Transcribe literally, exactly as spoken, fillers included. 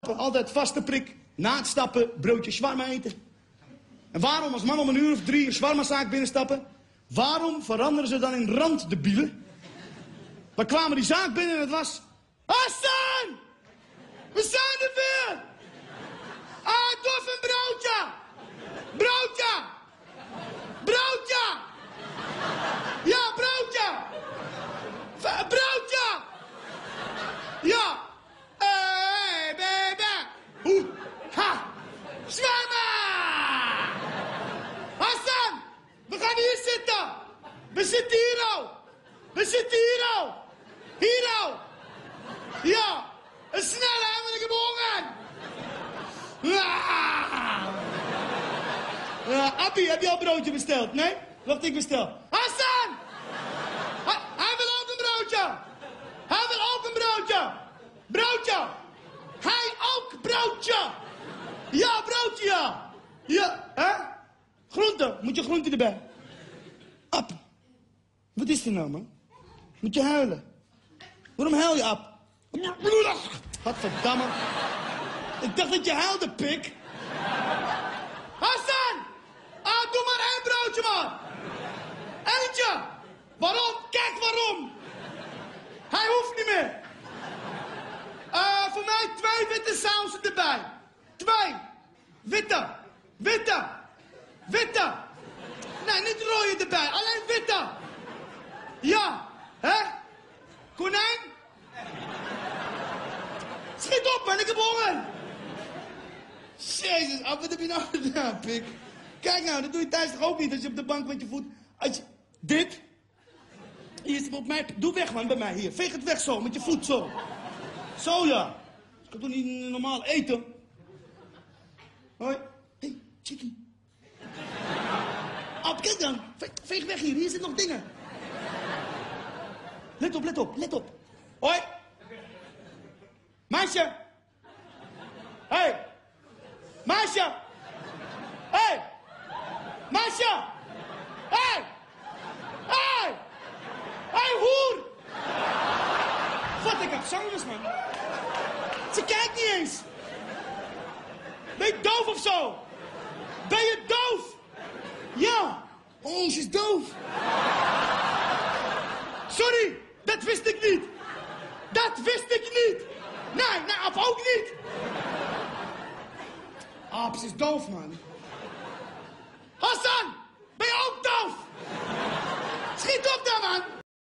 Altijd vaste prik. Na het stappen broodje shawarma eten. En waarom als man om een uur of drie een shawarmazaak binnenstappen? Waarom veranderen ze dan in randdebielen? We kwamen die zaak binnen en het was... Hassan! We zijn er weer! Ah, dof een broodje! Broodje! Broodje! Ja, broodje! V broodje! Ja! Hey, baby! Oeh! Ha! Zwemmen! Hassan! We gaan hier zitten! We zitten hier al! We zitten hier al! Hier al! Ja! Een snelle, hè, want ik heb honger! Ah. Ja, Appie, heb je al broodje besteld? Nee? Wacht, ik bestel. Hassan! Ha hij wil ook een broodje! Hij wil ook een broodje! Broodje! Hij ook broodje! Ja, broodje, ja! Ja, hè? Groente, moet je groente erbij. App, wat is er nou, man? Moet je huilen? Waarom huil je, App? Godverdamme. Ik dacht dat je huilde, pik. Hassan! Ah, doe maar één broodje, man. Eentje. Waarom? Kijk waarom. Hij hoeft niet meer. Uh, voor mij twee witte sausen erbij. Twee. Witte. Witte. Witte. Nee, niet rode erbij. Alleen witte. Ja. Hè? Konijn? Schiet op, man. Ik heb honger. Jezus, af, wat heb je nou gedaan, pik? Kijk nou, dat doe je thuis toch ook niet als je op de bank met je voet... Als je... Dit? Hier is op mij... Doe weg, man, bij mij. Hier, veeg het weg zo, met je voet, zo. Zo, ja. Ik kan toch niet normaal eten? Hoi. Hé, hey, chickie. Ab, kijk dan. Ve veeg weg hier, hier zitten nog dingen. Let op, let op, let op. Hoi. Meisje. Hé. Hey. Meisje. Hé. Hey. Meisje. Hé. Hey. Hé. Hey. Hé, hey, hoer. Wat, ik heb zangers, man. Ze kijkt niet eens. Ben je doof of zo? Ben je doof? Ja. Oh, ze is doof. Sorry, dat wist ik niet. Dat wist ik niet. Nee, nee, of ook niet. Ah, ze is doof, man. Hassan, ben je ook doof? Schiet op dan, man.